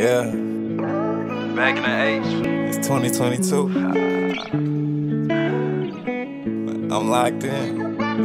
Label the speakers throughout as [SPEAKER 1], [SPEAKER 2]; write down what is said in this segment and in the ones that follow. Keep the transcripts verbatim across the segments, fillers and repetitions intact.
[SPEAKER 1] Yeah.
[SPEAKER 2] Back in the H.
[SPEAKER 1] It's twenty twenty-two. But I'm locked in.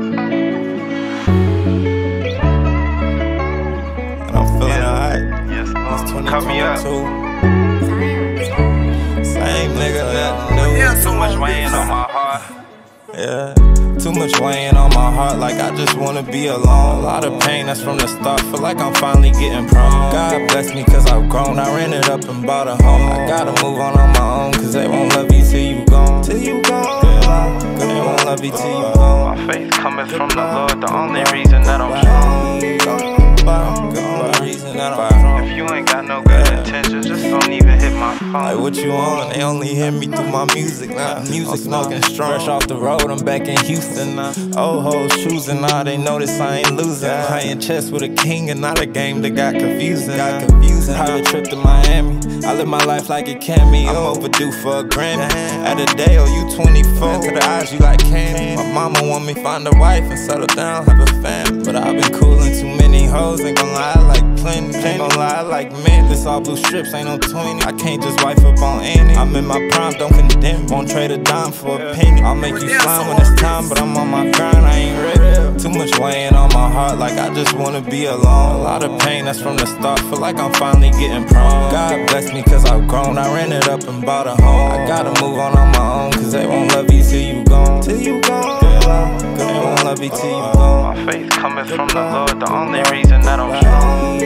[SPEAKER 1] And I'm feeling
[SPEAKER 2] Yeah.
[SPEAKER 1] alright.
[SPEAKER 2] Yes, Lord.
[SPEAKER 1] It's
[SPEAKER 2] Cut me up.
[SPEAKER 1] twenty twenty-two. Same nigga that knew.
[SPEAKER 2] Yeah, too much weighing on my heart.
[SPEAKER 1] Yeah. Too much weighing on my heart, like I just wanna be alone. A lot of pain, that's from the start, feel like I'm finally getting prone. God bless me cause I've grown, I ran it up and bought a home. I gotta move on on my own, cause they won't love you till you gone. Till you gone, yeah. Cause they won't love you till you gone.
[SPEAKER 2] My faith coming from the Lord, the only reason that I'm strong.
[SPEAKER 1] The only reason that I'm strong.
[SPEAKER 2] If you ain't got no good intentions, just don't even hit my phone.
[SPEAKER 1] Like what you on? They only hear me through my music now. Music smoking strong. Fresh off the road, I'm back in Houston now. Old hoes choosing now, they notice I ain't losing. Playing chess with a king and not a game that got confusing. Got confusing. Private trip to Miami. I live my life like a cameo. I'm overdue for a Grammy. Adedayo, you twenty-four. To the eyes, you like candy. My mama want me find a wife and settle down, have a family. But I've been cooling too many hoes. Ain't gon' lie, I like plenty. Ain't gon' lie, I like men. This all blue strips, ain't no twenty. I can't just wife up on any. I'm in my prime, don't condemn. Won't trade a dime for a penny. I'll make you slime when it's time, but I'm on my grind, I ain't ready. Too much weighing on my heart, like I just wanna be alone. A lot of pain, that's from the start, feel like I'm finally getting prone. God bless me cause I've grown, I ran it up and bought a home. I gotta move on on my own, cause they won't love you till you gone. Till you gone, yeah. Cause they won't love you till you gone.
[SPEAKER 2] My faith coming from the Lord, the only reason that I'm strong.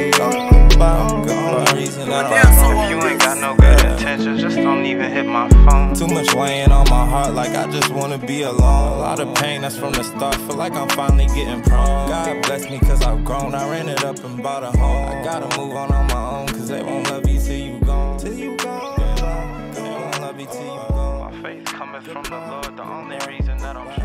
[SPEAKER 2] If you ain't got no good intentions, just don't even hit my phone.
[SPEAKER 1] Too much weighing on my heart, like I just wanna be alone. A lot of pain, that's from the start, feel like I'm finally getting prone. God bless me cause I've grown, I ran it up and bought a home. I gotta move on on my own, cause they won't love you till you gone. Till you gone, yeah. They won't love you till you gone.
[SPEAKER 2] My faith coming from the Lord, the only reason that I'm strong.